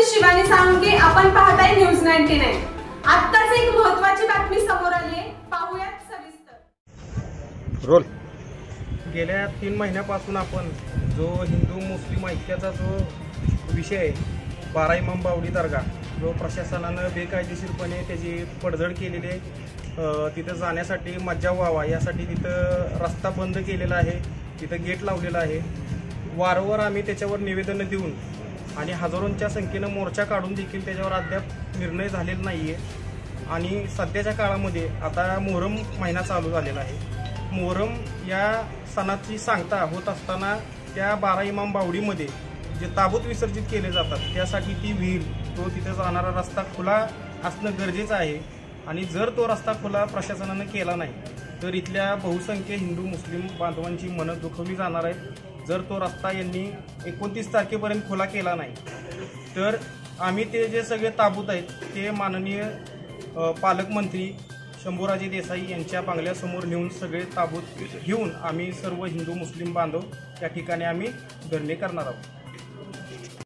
शिवानी साळुंखे, आपण पाहताय न्यूज 99। आत्ताच एक महत्त्वाची बातमी समोर आली आहे, पाहूयात सविस्तर। रोल गेल्या 3 महिन्यापासून आपण जो हिंदू मुस्लिम ऐक्याचा जो विषय आहे, 12 इमाम बावडी दर्गा, जो प्रशासनानं बेकायदेशीरपणे त्याची पडझड केलेली आहे, तिथं जाण्यासाठी मज्जाव व्हावा यासाठी तिथं रस्ता बंद केलेला आहे, तिथं गेट लावलेला आहे। वारंवार आम्ही त्याच्यावर निवेदनं देऊन आणि हजारोंच्या संख्येनं मोर्चा काढून देखील त्याच्यावर अद्याप निर्णय झालेला नाही आहे। आणि सध्याच्या काळामध्ये आता मोहरम महिना चालू झालेला आहे। मोहरम या सणाची सांगता होत असताना त्या 12 इमाम बावडीमध्ये जे ताबूत विसर्जित केले जातात त्यासाठी ती विहीर, तो तिथे जाणारा रस्ता खुला असणं गरजेचं आहे। आणि जर तो रस्ता खुला प्रशासनानं केला नाही तर इथल्या बहुसंख्य हिंदू मुस्लिम बांधवांची मनं दुखवली जाणार आहेत। जर तो रस्ता यांनी 29 तारखेपर्यंत खुला केला नाही तर आम्ही ते जे सगळे ताबूत आहेत ते माननीय पालकमंत्री शंभूराजे देसाई यांच्या बंगल्यासमोर नेऊन सगळे ताबूत घेऊन आम्ही सर्व हिंदू मुस्लिम बांधव त्या ठिकाणी आम्ही धरणे करणार आहोत।